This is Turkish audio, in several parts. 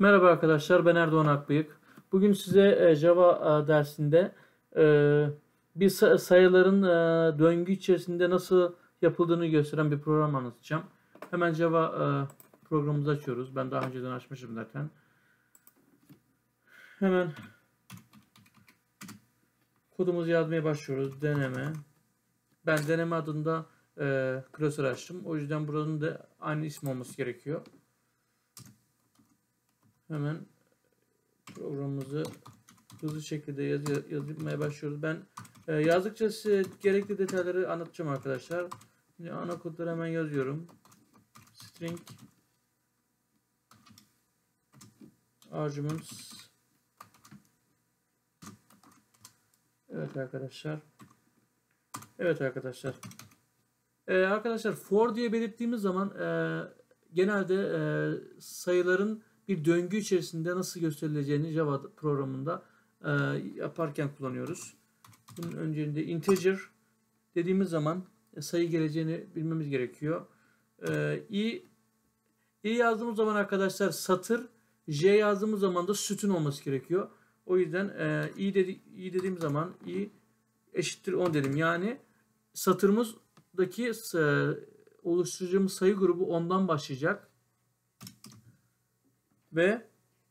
Merhaba arkadaşlar, ben Erdoğan Akbıyık. Bugün size Java dersinde bir sayıların döngü içerisinde nasıl yapıldığını gösteren bir program anlatacağım. Hemen Java programımızı açıyoruz. Ben daha önceden açmışım zaten. Hemen kodumuzu yazmaya başlıyoruz. Deneme. Ben deneme adında klasör açtım. O yüzden buranın da aynı isim olması gerekiyor. Hemen programımızı hızlı şekilde yazmaya başlıyoruz. Ben yazdıkça size gerekli detayları anlatacağım arkadaşlar. Şimdi ana kodları hemen yazıyorum. String arguments. Evet arkadaşlar. Arkadaşlar for diye belirttiğimiz zaman genelde sayıların bir döngü içerisinde nasıl gösterileceğini Java programında yaparken kullanıyoruz. Bunun önceliğinde integer dediğimiz zaman sayı geleceğini bilmemiz gerekiyor. i yazdığımız zaman arkadaşlar satır, j yazdığımız zaman da sütun olması gerekiyor. O yüzden i dediğim zaman i eşittir 10 dedim. Yani satırımızdaki oluşturacağımız sayı grubu 10'dan başlayacak. Ve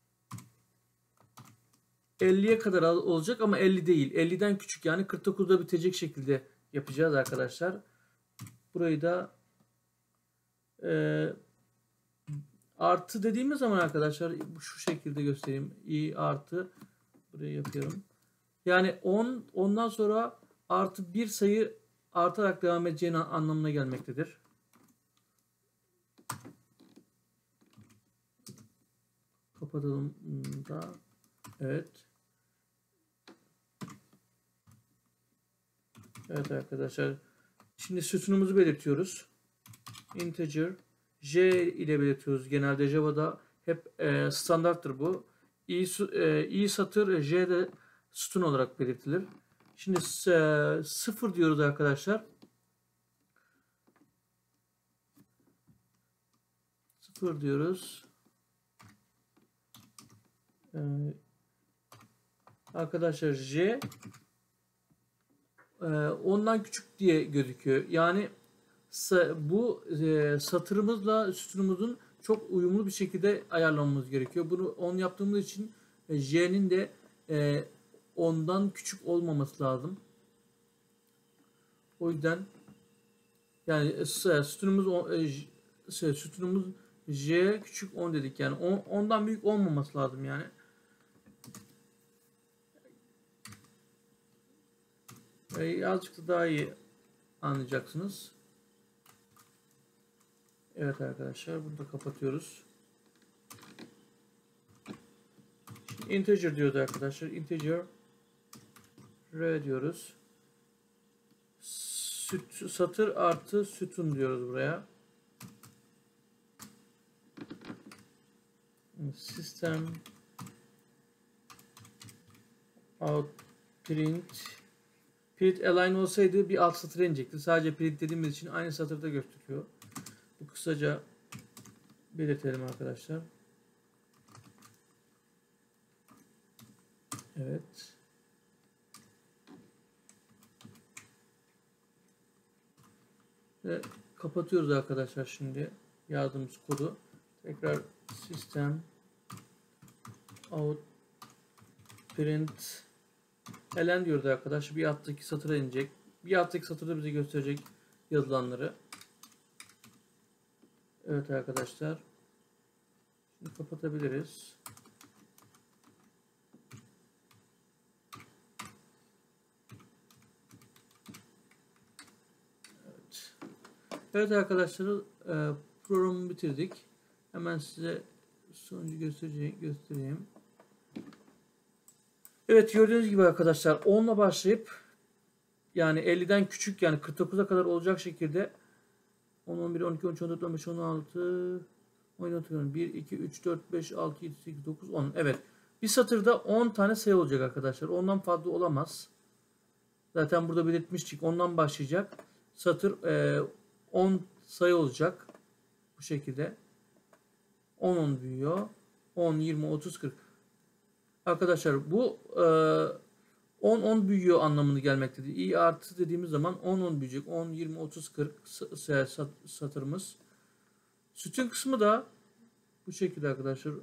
50'ye kadar olacak ama 50 değil. 50'den küçük, yani 49'da bitecek şekilde yapacağız arkadaşlar. Burayı da artı dediğimiz zaman arkadaşlar şu şekilde göstereyim. I artı, burayı yapıyorum. Yani 10'dan sonra artı bir sayı artarak devam edeceğini anlamına gelmektedir. Kapatalım da. Evet. Evet arkadaşlar. Şimdi sütunumuzu belirtiyoruz. Integer j ile belirtiyoruz. Genelde Java'da hep standarttır bu. i satır, j de sütun olarak belirtilir. Şimdi 0 diyoruz arkadaşlar. 0 diyoruz. Arkadaşlar j ondan küçük diye gözüküyor. Yani bu satırımızla sütunumuzun çok uyumlu bir şekilde ayarlamamız gerekiyor. Bunu 10 yaptığımız için j'nin de 10'dan küçük olmaması lazım. O yüzden yani sütunumuz j küçük 10 dedik. Yani 10'dan büyük olmaması lazım yani. Azıcık da daha iyi anlayacaksınız. Evet arkadaşlar, bunu da kapatıyoruz. Şimdi integer diyordu arkadaşlar. Integer r diyoruz. Satır artı sütun diyoruz buraya. System out print align olsaydı bir alt satıra inecekti. Sadece print dediğimiz için aynı satırda gösteriyor. Bu kısaca belirtelim arkadaşlar. Evet. Ve kapatıyoruz arkadaşlar şimdi yazdığımız kodu. Tekrar system out print elen diyoruz arkadaşlar. Bir alttaki satıra inecek. Bir alttaki satırda bize gösterecek yazılanları. Evet arkadaşlar. Şimdi kapatabiliriz. Evet. Evet arkadaşlar, programı bitirdik. Hemen size sonucu göstereyim. Evet, gördüğünüz gibi arkadaşlar 10 ile başlayıp yani 50'den küçük, yani 49'a kadar olacak şekilde 10, 11, 12, 13, 14, 15, 16, 17, 1, 2, 3, 4, 5, 6, 7, 8, 9, 10. Evet. Bir satırda 10 tane sayı olacak arkadaşlar. Ondan fazla olamaz. Zaten burada belirtmiştik. Ondan başlayacak. Satır 10 sayı olacak. Bu şekilde. 10 büyüyor. 10, 20, 30, 40. Arkadaşlar bu 10 büyüyor anlamını gelmektedir. i artı dediğimiz zaman 10 büyüyecek. 10, 20, 30, 40 satırımız. Sütun kısmı da bu şekilde arkadaşlar.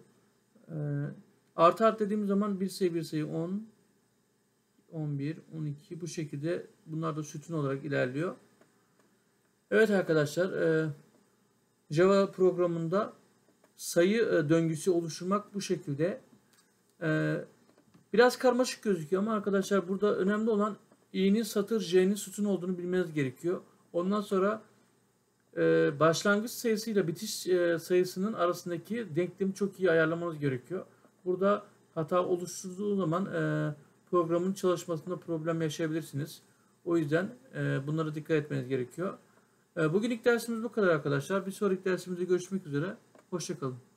Artı dediğimiz zaman bir sayı 10, 11, 12 bu şekilde bunlar da sütun olarak ilerliyor. Evet arkadaşlar, Java programında sayı döngüsü oluşturmak bu şekilde. Biraz karmaşık gözüküyor ama arkadaşlar burada önemli olan i'nin satır, j'nin sütun olduğunu bilmeniz gerekiyor. Ondan sonra başlangıç sayısıyla bitiş sayısının arasındaki denklemi çok iyi ayarlamanız gerekiyor. Burada hata oluşturduğu zaman programın çalışmasında problem yaşayabilirsiniz. O yüzden bunlara dikkat etmeniz gerekiyor. Bugün ilk dersimiz bu kadar arkadaşlar. Bir sonraki dersimizde görüşmek üzere. Hoşça kalın.